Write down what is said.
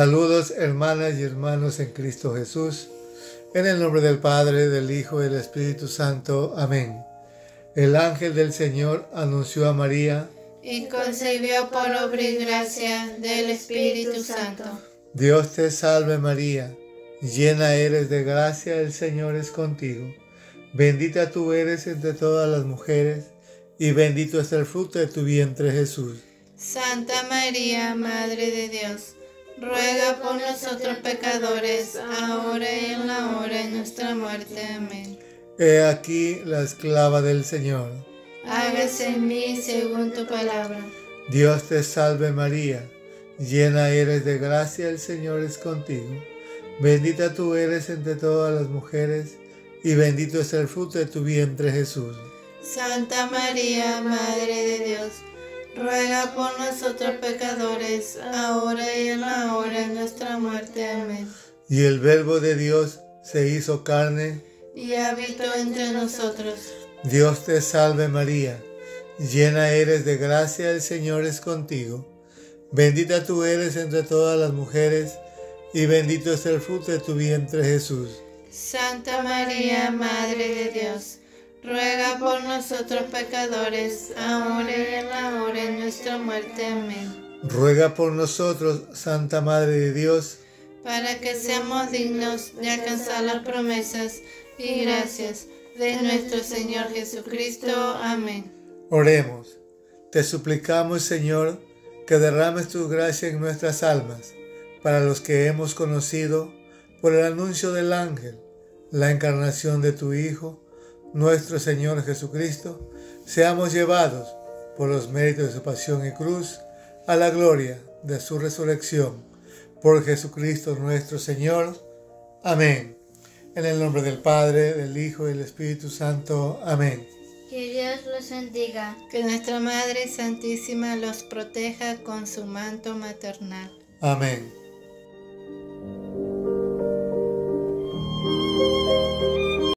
Saludos, hermanas y hermanos en Cristo Jesús. En el nombre del Padre, del Hijo y del Espíritu Santo. Amén. El ángel del Señor anunció a María y concibió por obra y gracia del Espíritu Santo. Dios te salve María, llena eres de gracia, el Señor es contigo. Bendita tú eres entre todas las mujeres, y bendito es el fruto de tu vientre Jesús. Santa María, Madre de Dios, ruega por nosotros pecadores, ahora y en la hora de nuestra muerte. Amén. He aquí la esclava del Señor. Hágase en mí según tu palabra. Dios te salve María, llena eres de gracia, el Señor es contigo. Bendita tú eres entre todas las mujeres, y bendito es el fruto de tu vientre Jesús. Santa María, Madre de Dios, ruega por nosotros pecadores, ahora y en la hora de nuestra muerte. Amén. Y el Verbo de Dios se hizo carne y habitó entre nosotros. Dios te salve María, llena eres de gracia, el Señor es contigo. Bendita tú eres entre todas las mujeres, y bendito es el fruto de tu vientre Jesús. Santa María, Madre de Dios, ruega por nosotros pecadores, ahora y en la hora de nuestra muerte. Amén. Ruega por nosotros, Santa Madre de Dios, para que seamos dignos de alcanzar las promesas y gracias de nuestro Señor Jesucristo. Amén. Oremos. Te suplicamos, Señor, que derrames tu gracia en nuestras almas, para los que hemos conocido, por el anuncio del ángel, la encarnación de tu Hijo, nuestro Señor Jesucristo, seamos llevados, por los méritos de su pasión y cruz, a la gloria de su resurrección. Por Jesucristo nuestro Señor. Amén. En el nombre del Padre, del Hijo y del Espíritu Santo. Amén. Que Dios los bendiga. Que nuestra Madre Santísima los proteja con su manto maternal. Amén.